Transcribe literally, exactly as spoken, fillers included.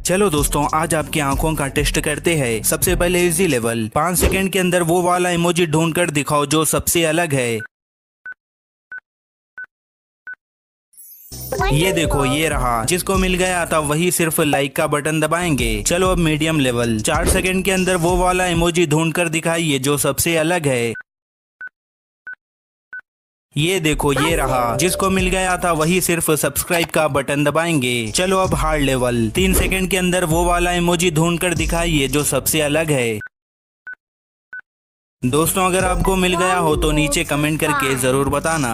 चलो दोस्तों, आज आपकी आंखों का टेस्ट करते हैं। सबसे पहले इजी लेवल, पाँच सेकंड के अंदर वो वाला इमोजी ढूंढ कर दिखाओ जो सबसे अलग है। ये देखो, ये रहा। जिसको मिल गया था वही सिर्फ लाइक का बटन दबाएंगे। चलो अब मीडियम लेवल, चार सेकंड के अंदर वो वाला इमोजी ढूंढ कर दिखाइए जो सबसे अलग है। ये देखो, ये रहा। जिसको मिल गया था वही सिर्फ सब्सक्राइब का बटन दबाएंगे। चलो अब हार्ड लेवल, तीन सेकंड के अंदर वो वाला इमोजी ढूंढ कर दिखाइए जो सबसे अलग है। दोस्तों, अगर आपको मिल गया हो तो नीचे कमेंट करके जरूर बताना।